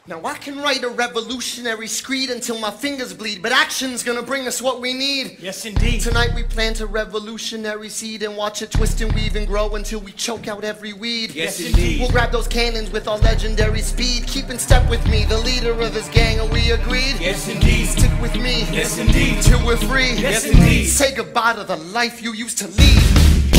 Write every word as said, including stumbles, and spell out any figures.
Now I can write a revolutionary screed until my fingers bleed, but action's gonna bring us what we need. Yes, indeed. Tonight we plant a revolutionary seed and watch it twist and weave and grow until we choke out every weed. Yes, indeed. We'll grab those cannons with our legendary speed, keep in step with me, the leader of this gang. Are we agreed? Yes, indeed. Stick with me. Yes, indeed. Till we're free. Yes, indeed. Say goodbye to the life you used to lead.